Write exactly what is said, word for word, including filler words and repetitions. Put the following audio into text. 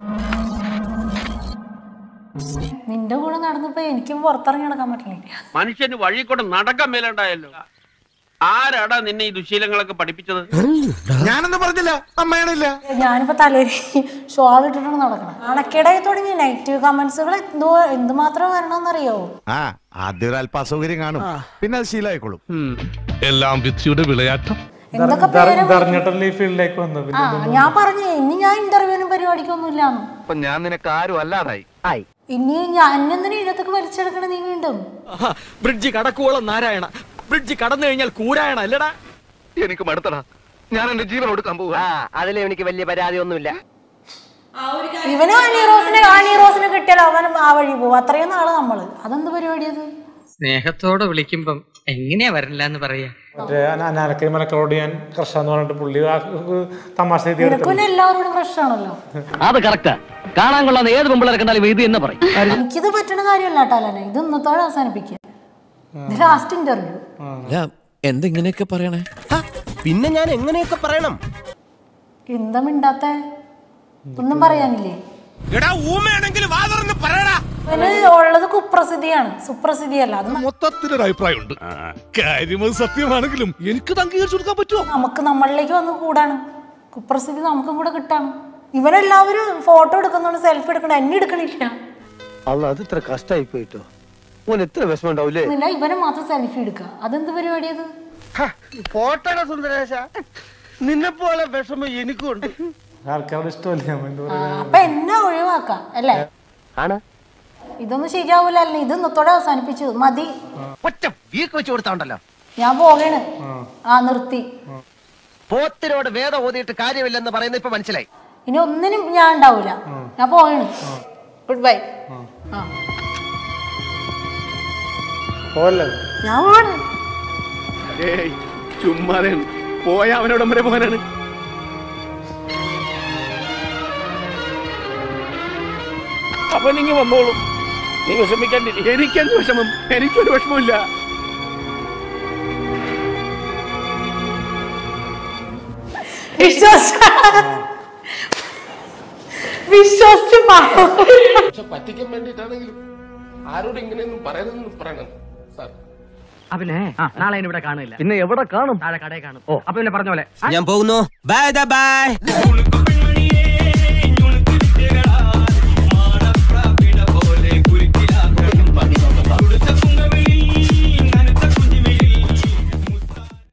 നിന്റെ കൂടെ നടന്നപ്പോ എനിക്ക് പുറത്തിറങ്ങി നടക്കാൻ പറ്റില്ല. മനുഷ്യന് വഴി കൂടെ നടക്കാൻ മേലുണ്ടായല്ലോ. ആരാടാ നിന്നെ ഈ ദുശീലങ്ങളൊക്കെ പഠിപ്പിച്ചത്? ഞാനൊന്നും പറഞ്ഞില്ല, അമ്മയാണില്ല. ഞാനിപ്പോ തലയിൽ ഷോൾ ഇട്ടിട്ടാണ് നടക്കണം. അണക്കിടയിൽ തുടങ്ങി നെഗറ്റീവ് കമന്റ്സുകൾ എന്തോ എന്തുമാത്രം വരണമെന്നറിയോ? ആ ആദ്യം ഒരു അല്പ അസൗകര്യം കാണും, പിന്നെ അത് ശീലമായിക്കോളും. എല്ലാം വിധിയുടെ വിളയാട്ടം. എന്തൊക്കെ ഞാൻ പറഞ്ഞു. ഇനി ഞാൻ ഇന്റർവ്യൂവിനും പരിപാടിക്കൊന്നും ഇല്ലാന്ന്. ഞാൻ നിനക്ക് ആരും അല്ലാതായി. ഇനി ഞാൻ എന്തിനാ ഇതിനകത്തൊക്കെ വലിച്ചെടുക്കണ നീ വീണ്ടും? ബ്രിഡ്ജ് കടക്കുവോളം നാരായണ, ബ്രിഡ്ജ് കടന്നു കഴിഞ്ഞാൽ കൂരായണ അല്ലടാ. എനിക്ക് മടുത്തടാ, ഞാൻ എന്റെ ജീവൻ കൊടുക്കാൻ പോവാ. അതിൽ എനിക്ക് വലിയ പരാതി ഒന്നുമില്ല. ഇവന് ആനീറോസിനെ ആനീറോസിനെ കിട്ടിയാലോ അവൻ ആ വഴി പോവും. അത്രയും നാള് നമ്മള് അതെന്ത് പരിപാടിയത്? സ്നേഹത്തോടെ വിളിക്കുമ്പം എങ്ങനെയാ വരില്ല എന്ന് പറയാ. എല്ലാവരോടും പ്രശ്നമാണല്ലോ. അത് കറക്റ്റാ. കാണാൻ കൊള്ളാന്ന് ഏത് പെമ്പിളരെ കണ്ടാലും ഇത് എന്ന് പറയും. എനിക്കിത് പറ്റണ കാര്യമല്ല ടാലനെ. ഇത് ഇന്നത്തോടെ അവസാനിപ്പിക്കുക. Last interview. എന്തെങ്ങനെയൊക്കെ പറയണേ? പിന്നെ ഞാൻ എങ്ങനെയൊക്കെ പറയണം? എന്താ മിണ്ടാത്ത? ഒന്നും പറയാനില്ലേ? ഉള്ളത് കുപ്രസിദ്ധിയാണ്, സുപ്രസിദ്ധിയല്ല. അത് മൊത്തത്തിലൊരു അഭിപ്രായമുണ്ട്. കാര്യം സത്യമാണെങ്കിലും എനിക്ക് അംഗീകരിച്ചു കൊടുക്കാൻ പറ്റുമോ? നമുക്ക് നമ്മളിലേക്ക് വന്ന് കൂടാണ് കുപ്രസിദ്ധി, നമുക്കും കൂടെ കിട്ടാണ്. ഇവരെല്ലാവരും ഫോട്ടോ എടുക്കുന്നോണ്ട് സെൽഫി എടുക്കണ, എന്നെ എടുക്കണില്ല. അത് ഇത്ര കഷ്ടായി പോയിട്ടോ. എത്ര വിഷമം ഉണ്ടാവില്ലേ? ഇവരെ മാത്രം സെൽഫി എടുക്കുക, അതെന്ത് പരിപാടിയത്? ഫോട്ടോ സുന്ദരേശ, നിന്നെ പോലെ വിഷമം എനിക്കും ഉണ്ട്. അപ്പൊ എന്നെ ഒഴിവാക്കാം അല്ലേ? ആണ്. ഇതൊന്നും ശരിയാവൂല. അല്ലേ ഇത് ഇന്നത്തോടെ അവസാനിപ്പിച്ചു മതി. ഒറ്റ വീക്ക് വെച്ച് കൊടുത്താണ്ടല്ലോ. ഞാൻ പോകണ്. ആ നിർത്തി. പോത്തിനോട് വേദം ഓതിയിട്ട് കാര്യമില്ലെന്ന് പറയുന്നത് ഇപ്പൊ മനസ്സിലായി. ഇനി ഒന്നിനും ഞാൻ ഉണ്ടാവൂല. ഞാൻ പോകണ്. Good bye. ഞാൻ പോവാണ്. ചുമ്മാതെ പോയ അവനോടം വരെ പോകാനാണ്. അപ്പൊ നിങ്ങൾ വന്നോളൂ, നീ വിഷമിക്കണ്ട. എനിക്കെന്ത് വിഷമം? എനിക്കൊരു വിഷമമില്ല. പറ്റിക്കാൻ വേണ്ടിട്ടാണെങ്കിലും ആരോട് ഇങ്ങനെയൊന്നും പറയുന്നതെന്ന് പറയണം സാർ. പിന്നെ നാളെ ഇവിടെ കാണില്ല. പിന്നെ എവിടെ കാണും? താഴെ കടയിൽ കാണും. അപ്പൊ പിന്നെ പറഞ്ഞ പോലെ ഞാൻ പോകുന്നു. Bye by.